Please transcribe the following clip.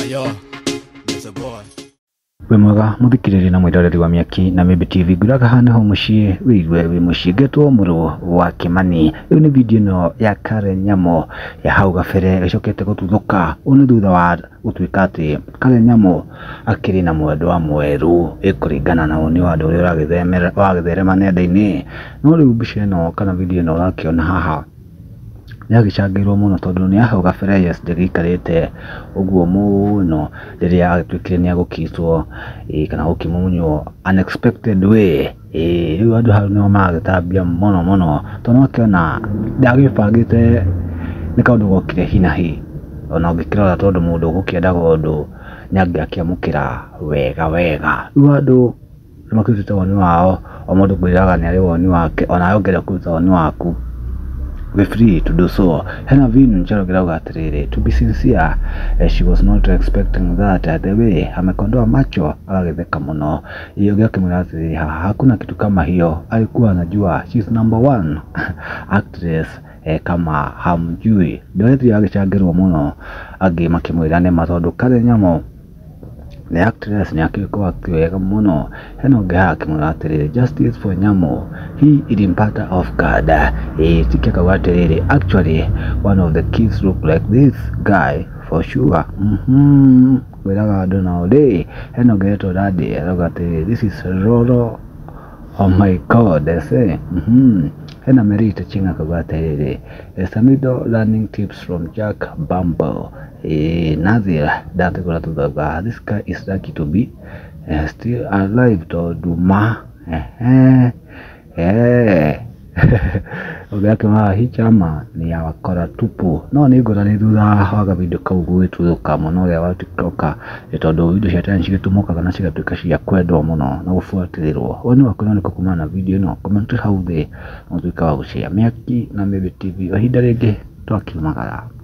Yo, that's a boy. We mwega muthikiriri na mwiroreri wa Miaki na Maybe TV nguraga hana ho mushie wigwe wi mushigetwo muru wa Kimani. Iyo ni video no ya Karen Nyamo ya hau gabere icokete gututhuka uni thutha wa gutuika ati Karen Nyamo akiri na mwendo wa mweru ikuringana na uni wa andu uria uragitherema nenda-ini. No riu mbica ino kana video ino urakiona haha yagicangirwo muno tondu ni hau gabere gikarite uguo muno riria agitwikire ni agukitwo kana gukimumunywo unexpected way. Riu andu hau no magitambia muno tondu akiona ndagibangite ni kaundu gokire hinahi ona ungikirora tondu mundu gukiendaga undu nyangiakiamukira wega. Riu andu nimakirutite woni wao o mundu kwiraga ni ari woni wake ona yongera kuruta woni waku. Be free to do so. Hena vinu ncharo atiriri, to be sincere, she was not expecting that. The way amekondoa macho agagitheka muno. Iyo gyake muratiriri hakuna kitu kama hiyo. Alikuwa anajua she's number 1 actress kama hamjui. Ndio yagicangirwo muno agi makimwira ne matondu Karen Nyamo the actress ni akiko akiwega muno. Heno gake muratiriri justice for Nyamo, he ilimpata off guard. Tikeka watiriri actually one of the kids look like this guy for sure. Wiraga andu nowadays heno geto daddy arogatiriri this is Roro. Oh my god, they say. Hena merita chinga kawatiriri Samido learning tips from Jack Bumble. Nazir that gonna to the this guy is lucky to be still alive to do ma Ogake ma hichama ni ya wakora tupu no ni gora ni thutha haga video kau gwituthuka muno ria wa TikTok tondu video cia tani cigitumoka kana cigatuika cia kwendwo muno na gubuatirirwo. Woni wakona ni kukumana na video no comment how they no tuika wa gucia Miaki na Maybe TV o hinda ringi twakimagara.